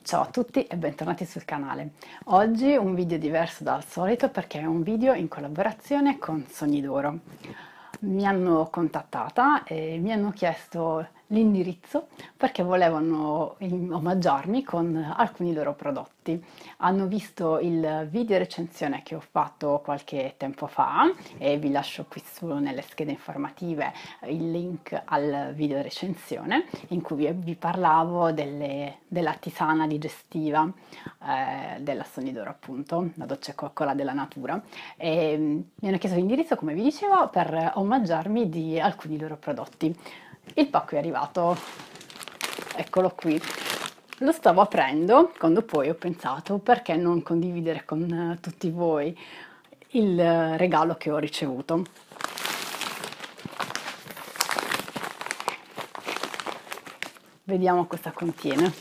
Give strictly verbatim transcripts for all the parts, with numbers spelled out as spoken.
Ciao a tutti e bentornati sul canale. Oggi un video diverso dal solito perché è un video in collaborazione con Sogni d'Oro. Mi hanno contattata e mi hanno chiesto l'indirizzo perché volevano omaggiarmi con alcuni loro prodotti. Hanno visto il video recensione che ho fatto qualche tempo fa e vi lascio qui su nelle schede informative il link al video recensione in cui vi, vi parlavo delle, della tisana digestiva eh, della Sogni d'Oro, appunto, la dolce coccola della natura, e mm, mi hanno chiesto l'indirizzo, come vi dicevo, per omaggiarmi di alcuni loro prodotti. Il pacco è arrivato, eccolo qui. Lo stavo aprendo quando poi ho pensato perché non condividere con eh, tutti voi il eh, regalo che ho ricevuto. Vediamo cosa contiene.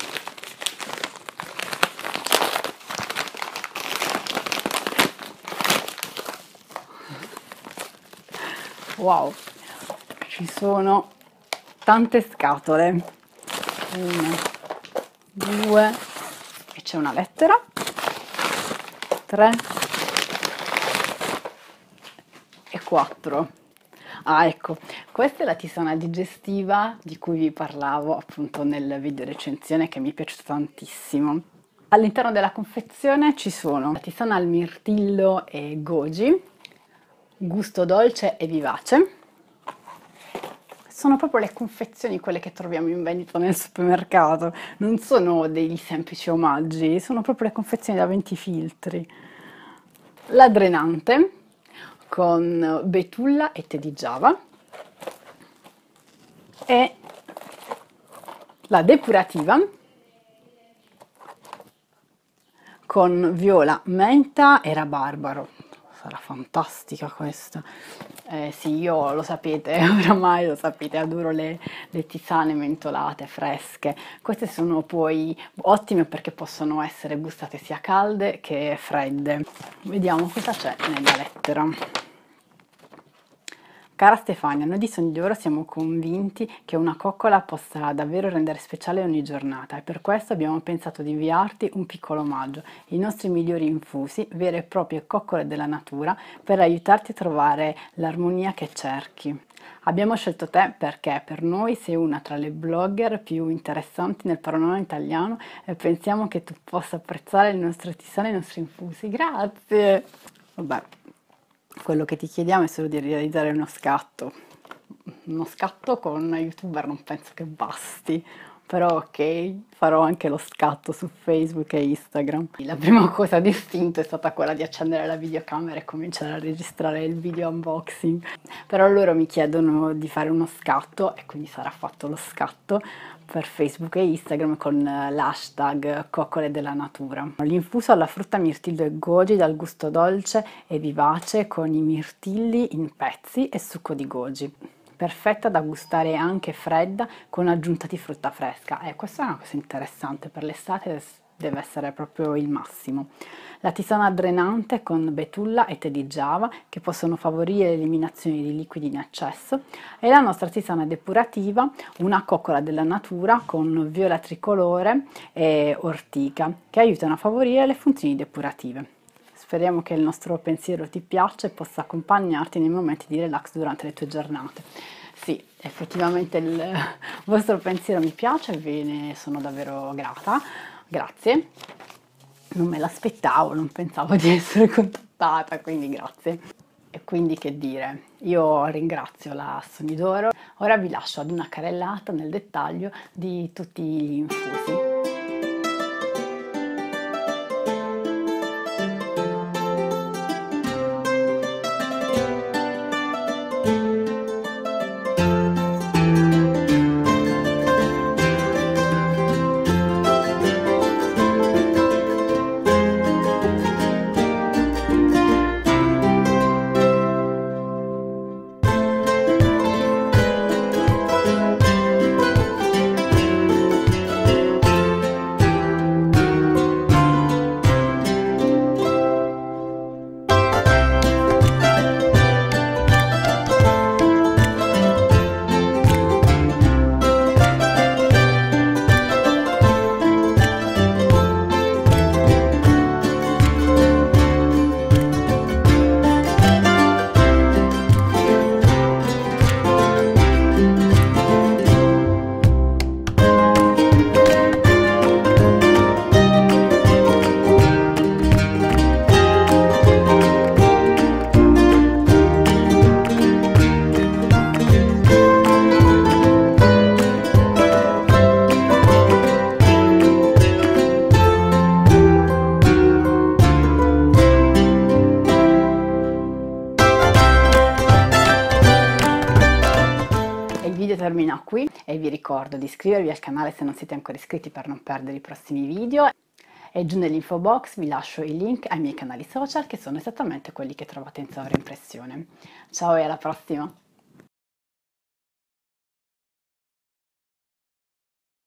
Wow, ci sono tante scatole. Una, due, e c'è una lettera. Tre e quattro. Ah, ecco, questa è la tisana digestiva di cui vi parlavo appunto nel video recensione, che mi è piaciuta tantissimo. All'interno della confezione ci sono la tisana al mirtillo e goji, gusto dolce e vivace. Sono proprio le confezioni quelle che troviamo in vendita nel supermercato, non sono dei semplici omaggi, sono proprio le confezioni da venti filtri. La drenante con betulla e tè di Java e la depurativa con viola, menta e rabarbaro. Sarà fantastica questa. Eh, sì, io lo sapete, oramai lo sapete, adoro le, le tisane mentolate, fresche. Queste sono poi ottime perché possono essere gustate sia calde che fredde. Vediamo cosa c'è nella lettera. Cara Stefania, noi di Sogni d'Oro siamo convinti che una coccola possa davvero rendere speciale ogni giornata e per questo abbiamo pensato di inviarti un piccolo omaggio, i nostri migliori infusi, vere e proprie coccole della natura, per aiutarti a trovare l'armonia che cerchi. Abbiamo scelto te perché per noi sei una tra le blogger più interessanti nel panorama italiano e pensiamo che tu possa apprezzare le nostre tisane e i nostri infusi. Grazie! Vabbè. Quello che ti chiediamo è solo di realizzare uno scatto. Uno scatto con una youtuber non penso che basti, però ok, farò anche lo scatto su Facebook e Instagram. La prima cosa distinta è stata quella di accendere la videocamera e cominciare a registrare il video unboxing. Però loro mi chiedono di fare uno scatto e quindi sarà fatto lo scatto per Facebook e Instagram con l'hashtag coccole della natura. L'infuso alla frutta, mirtillo e goji dal gusto dolce e vivace con i mirtilli in pezzi e succo di goji. Perfetta da gustare anche fredda con aggiunta di frutta fresca. Eh, questa è una cosa interessante, per l'estate deve essere proprio il massimo. La tisana drenante con betulla e tè di Java che possono favorire l'eliminazione di liquidi in eccesso e la nostra tisana depurativa, una coccola della natura con viola tricolore e ortica che aiutano a favorire le funzioni depurative. Speriamo che il nostro pensiero ti piaccia e possa accompagnarti nei momenti di relax durante le tue giornate. Sì, effettivamente il vostro pensiero mi piace e ve ne sono davvero grata. Grazie. Non me l'aspettavo, non pensavo di essere contattata, quindi grazie. E quindi che dire, io ringrazio la Sogni d'Oro. Ora vi lascio ad una carrellata nel dettaglio di tutti gli infusi. e vi ricordo di iscrivervi al canale se non siete ancora iscritti per non perdere i prossimi video. E giù nell'info box vi lascio i link ai miei canali social che sono esattamente quelli che trovate in sovraimpressione. Ciao e alla prossima!